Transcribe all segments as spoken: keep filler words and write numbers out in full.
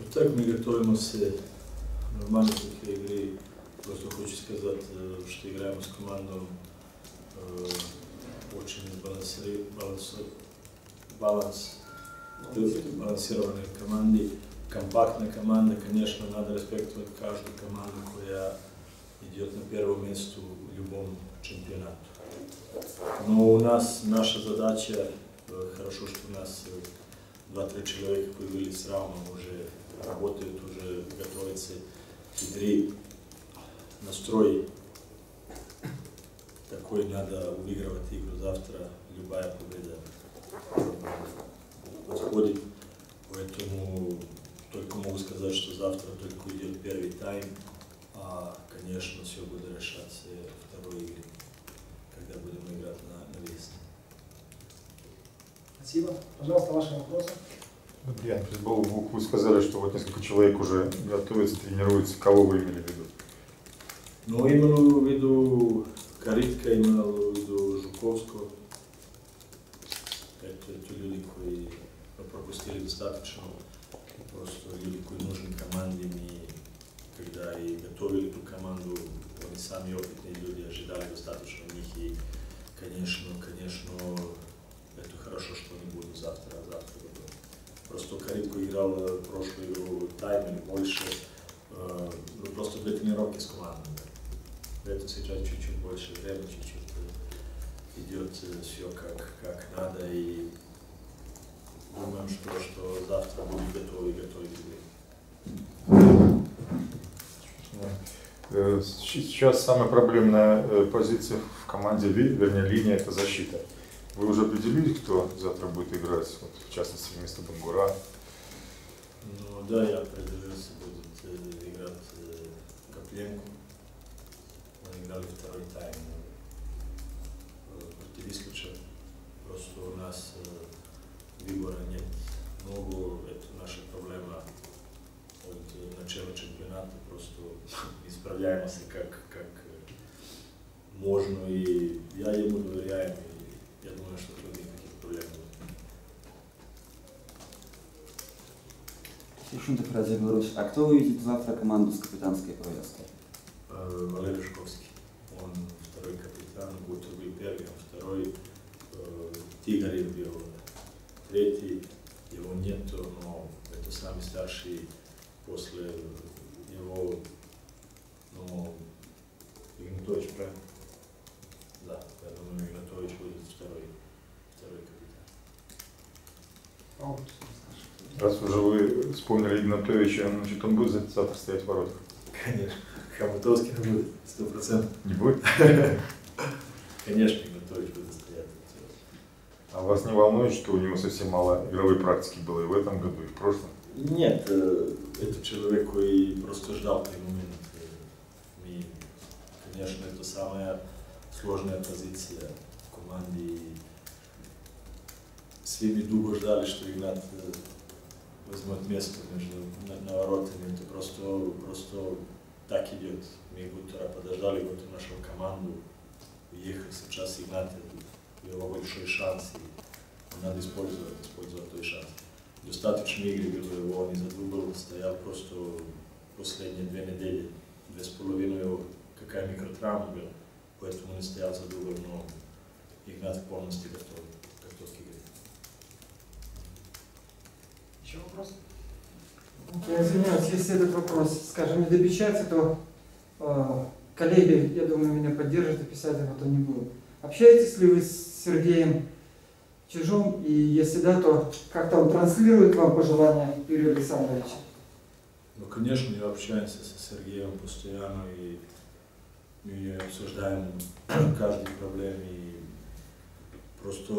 Так, ми готовимо се нормально к игре. Просто хочу сказать, что играем с командой э, очень баланс, баланс, балансированной команды, компактная команда. Конечно, надо респектовать каждую команду, которая идет на первое место в любом чемпионате. Но у нас наша задача, хорошо, что у нас два-три человека появились равно, уже работают, уже готовятся к игре. Настрой такой, надо выигрывать игру завтра, любая победа подходит. Поэтому только могу сказать, что завтра только идет первый тайм, а, конечно, все будет решаться в второй игре, когда будем играть на, на выезд. Спасибо. Пожалуйста, ваши вопросы. Адриан, вы сказали, что вот несколько человек уже готовятся, тренируются. Кого вы имели в виду? Ну, именно в виду Каритка, именно в виду Жуковского. Это, это люди, которые пропустили достаточно. Просто люди, которые нужны команде, и когда и готовили эту команду, они сами опытные люди, ожидали достаточно у них. И, конечно, конечно, это хорошо, что они будут завтра, а завтра готовы. Просто Каритку играл прошлую игру тайм или больше, э, ну, просто для тренировки с командой. Это сейчас чуть-чуть больше времени, чуть-чуть идет все как, как надо, и думаем, что, что завтра будем готовы, готовы к игре. Сейчас самая проблемная позиция в команде, вернее, линия — это защита. Вы уже определили, кто завтра будет играть, вот, в частности, вместо Бангура? Ну да, я определился, будет играть Копленко. Мы играли второй тайм против Искача. Просто у нас выбора нет. Много, это наша проблема от начала чемпионата. Просто не справляемся как, как можно. И я ему доверяю. И я думаю, что тут никаких проблем нет. Шунта Фразия, Беларусь. А кто увидит завтра команду с капитанской повязкой? Валерий Жуковский. Он второй капитан, Гутер был первый, а второй э, Тигр был третий. Его нету, но это самый старший после его, ну, Игнатович, правильно? Да, я думаю, Игнатович будет второй, второй капитан. Раз уже вы вспомнили Игнатовича, значит, он будет завтра стоять в воротах? Конечно. Хомутовский будет, сто процентов. Не будет? Конечно, Игнатович будет стоять. А вас не волнует, что у него совсем мало игровой практики было и в этом году, и в прошлом? Нет, это человек, который просто ждал той момент. И, конечно, это самая сложная позиция в команде. И с ними долго ждали, что Игнат возьмет место между наворотами. Это просто, просто так идет. Мы Гутера подождали, Гутер нашел команду, уехал сейчас Игнат, его большой шанс, и надо использовать, использовать той шанс. Достаточно игры было его, он и задубл, стоял просто последние две недели, две с половиной его, какая микротравма была, поэтому не стоял за дубль, но Игнат полностью готов, готов к игре. Еще вопрос? Я извиняюсь, если этот вопрос, скажем, не допечатается, то э, коллеги, я думаю, меня поддержат, и писать об этом не будут. Общаетесь ли вы с Сергеем Чижом, и если да, то как-то он транслирует вам пожелания Юрия Александровича? Ну, конечно, мы общаемся с Сергеем постоянно, и мы обсуждаем каждую проблему, и просто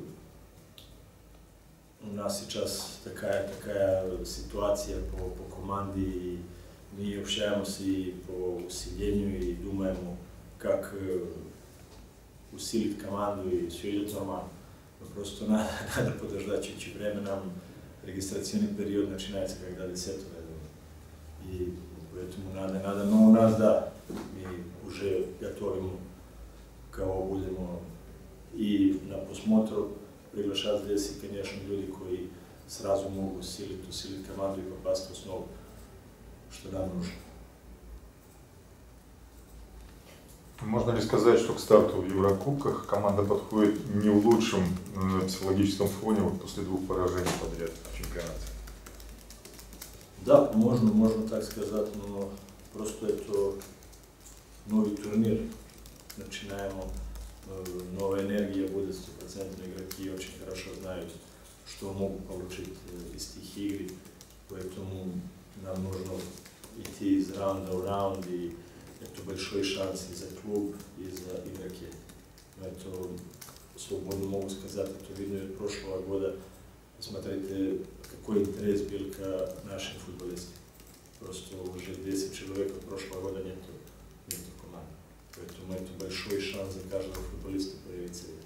у нас сейчас такая, такая ситуация по, по команде, и мы общаемся и по усилению, и думаем, как усилить команду, и все идет нормально. Но просто надо, надо подождать чуть-чуть время, нам регистрационный период начинается когда десятого, и поэтому надо, надо, но у нас, да, мы уже готовим, кого будем и на просмотр приглашать здесь, и, конечно, люди, которые сразу могут усилить, усилить команду и попасть в основу, что нам нужно. Можно ли сказать, что к старту в Еврокубках команда подходит не в лучшем э, психологическом фоне вот после двух поражений подряд в чемпионате? Да, можно, можно так сказать, но просто это новый турнир. Начинаем, э, новая энергия будет, стопроцентные игроки очень хорошо знают, что могут получить э, из тех игр, поэтому нам нужно идти из раунда в раунд, и это большой шанс и за клуб, и за игроки. Это свободно могу сказать, это видно от прошлого года. Смотрите, какой интерес был к нашим футболистам. Просто уже десять человек от прошлого года нету, нету команды. Поэтому это большой шанс за каждого футболиста проявить себя.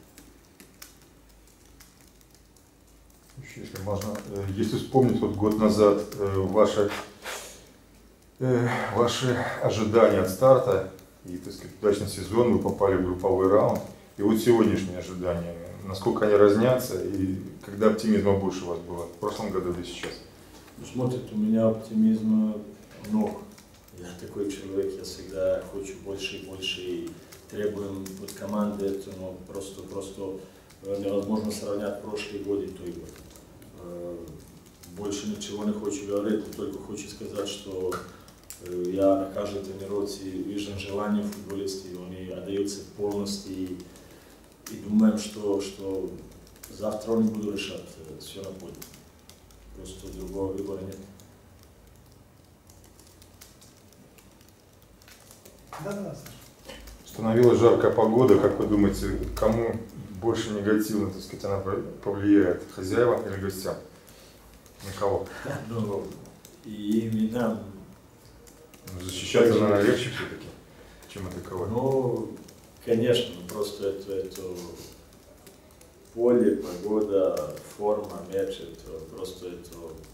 Если можно, э, если вспомнить вот год назад э, ваши, э, ваши ожидания от старта и, так сказать, удачный сезон, вы попали в групповой раунд, и вот сегодняшние ожидания, насколько они разнятся, и когда оптимизма больше у вас было, в прошлом году или сейчас? Ну, смотрите, у меня оптимизма много. Я такой человек, я всегда хочу больше и больше, и требуем от команды это, но просто, просто невозможно сравнять прошлый год и той год. Больше ничего не хочу говорить, только хочу сказать, что я на каждой тренировке вижу желание футболистов, они отдаются полностью, и, и думаем, что, что завтра они будут решать все на поле. Просто другого выбора нет. Да, да, Саша. Установилась жаркая погода, как вы думаете, кому больше негативно, так сказать, она повлияет, хозяевам или гостям? На кого? Ну, и именно Защищаться, наверное, легче все-таки, чем атаковать. Ну, конечно, просто это, это поле, погода, форма, мяч, это просто это,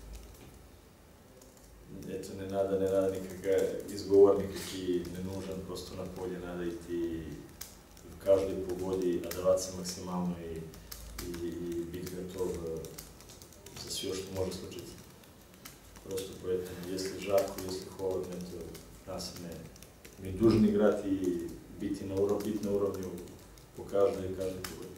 это не надо, не надо никакая изговор, никакие не нужен, просто на поле надо идти в каждой погоде, отдаваться максимально и, и, и быть готов за все, что может случиться. Просто поэтому, если жарко, если холодно, то нас не, мы должны играть и быть на уровне, быть на уровне по каждой, каждой погоде.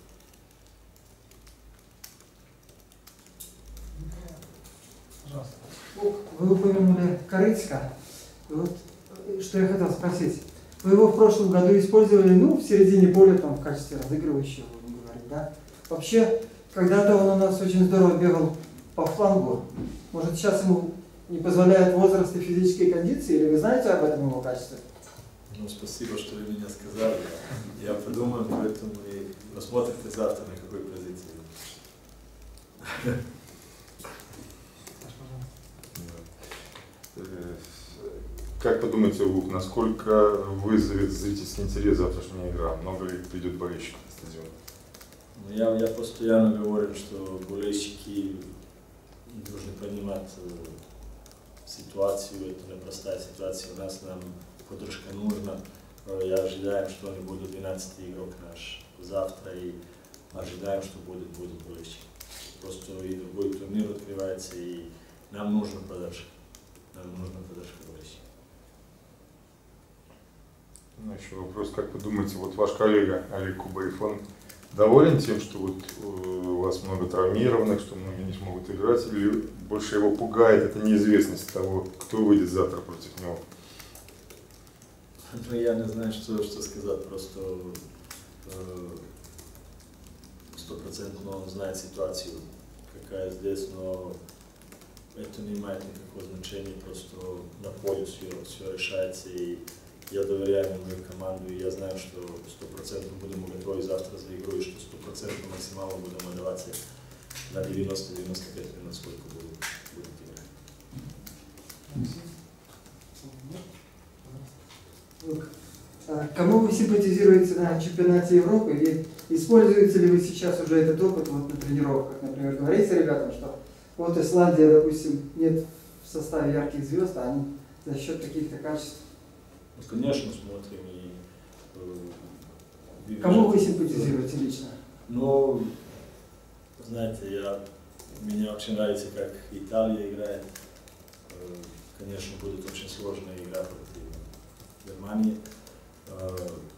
Пожалуйста. Вы упомянули Корыцка. Вот, что я хотел спросить. Вы его в прошлом году использовали, ну, в середине поля, там, в качестве разыгрывающего, будем говорить, да? Вообще, когда-то он у нас очень здорово бегал по флангу. Может, сейчас ему не позволяет возраст и физические кондиции, или вы знаете об этом его качестве? Ну, спасибо, что вы меня сказали. Я подумаю, поэтому и посмотрите завтра, на какой позиции. Как подумаете, Лук, насколько вызовет зрительский интерес завтрашняя игра? Много ли придет болельщиков на стадион? Ну, я, я постоянно говорю, что болельщики должны понимать э, ситуацию, это непростая ситуация, у нас нам поддержка нужна. Э, я ожидаю, что они будут двенадцатый игрок наш завтра, и ожидаем, что будет, будет болельщик. Просто и другой турнир открывается, и нам нужна поддержка. Нам нужна поддержка болельщиков. Ну, еще вопрос, как вы думаете, вот ваш коллега Олег Кубаев, он доволен тем, что вот у вас много травмированных, что многие не смогут играть, или больше его пугает эта неизвестность того, кто выйдет завтра против него? Ну, я не знаю, что, что сказать, просто стопроцентно он знает ситуацию, какая здесь, но это не имеет никакого значения, просто на поле все, все решается, и я доверяю мою команду, и я знаю, что стопроцентно будем готовы завтра за игру, и что стопроцентно максимально будем отдаваться на девяносто — девяносто пять минут, сколько будет, будет играть. Кому вы симпатизируете на чемпионате Европы, и используете ли вы сейчас уже этот опыт вот, на тренировках? Например, говорите ребятам, что вот Исландия, допустим, нет в составе ярких звезд, а они за счет каких-то качеств. Ну, конечно, смотрим и... Э, Кому вы симпатизируете лично? Ну, знаете, я мне очень нравится, как Италия играет. Э, Конечно, будет очень сложная игра против Германии. Э,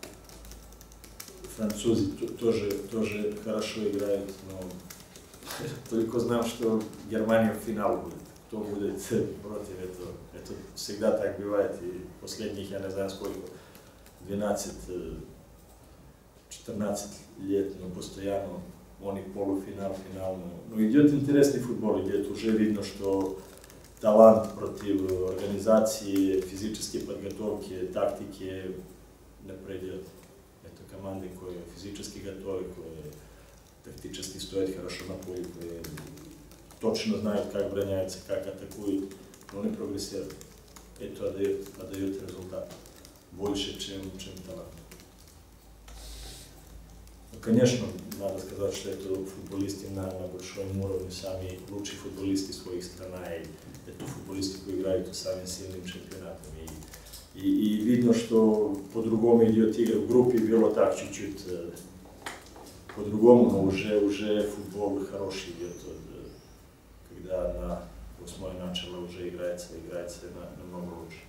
Французы т- тоже, тоже хорошо играют, но только знам, что Германия в финал будет. Кто будет против этого? Это всегда так бывает. И последних, я не знаю сколько, двенадцать-четырнадцать лет, но постоянно они полуфинал, финал. Но, но идет интересный футбол, идет уже видно, что талант против организации, физической подготовки, тактики не пройдет. Это команды, которые физически готовы, которые тактически стоят хорошо на поле, которые точно знают, как обороняются, как атакуют, но не прогрессируют. Это отдает, отдает результат больше, чем, чем талант. Ну, конечно, надо сказать, что это футболисты на, на большом уровне, сами лучшие футболисты своих стран, и это футболисты, которые играют самым сильным чемпионатом. И, и, и видно, что по-другому идет игра. В группе было так чуть-чуть э, по-другому, но уже, уже футбол хороший идет. Э, когда на восьмой начало уже играется, играется на, намного лучше.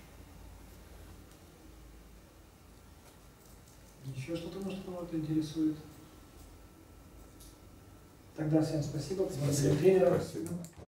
Еще что-то, может, кого-то интересует? Тогда всем спасибо. Спасибо. Тренерам. Спасибо.